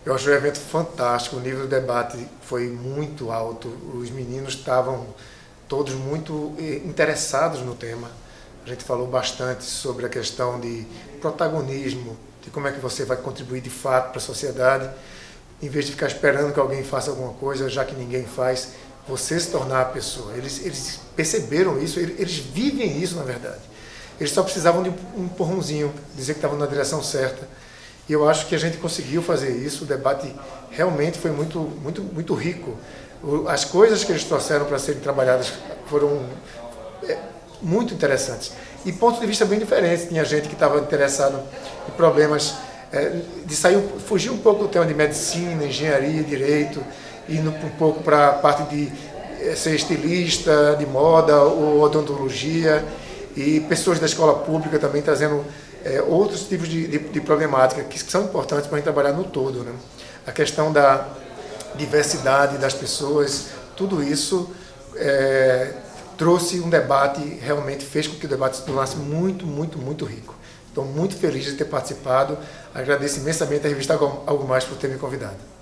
Eu achei o evento fantástico, o nível do debate foi muito alto, os meninos estavam todos muito interessados no tema. A gente falou bastante sobre a questão de protagonismo, de como é que você vai contribuir de fato para a sociedade, em vez de ficar esperando que alguém faça alguma coisa, já que ninguém faz, você se tornar a pessoa. Eles perceberam isso, eles vivem isso na verdade. Eles só precisavam de um empurrãozinho, dizer que estavam na direção certa. E eu acho que a gente conseguiu fazer isso, o debate realmente foi muito rico. As coisas que eles trouxeram para serem trabalhadas foram muito interessantes. E pontos de vista bem diferentes. Tinha gente que estava interessado em problemas de fugir um pouco do tema de medicina, engenharia, direito, indo um pouco para a parte de ser estilista, de moda ou odontologia, e pessoas da escola pública também trazendo outros tipos de problemática que são importantes para a gente trabalhar no todo, né? A questão da diversidade das pessoas, tudo isso trouxe um debate, realmente fez com que o debate se tornasse muito rico. Estou muito feliz de ter participado, agradeço imensamente a revista Algo Mais por ter me convidado.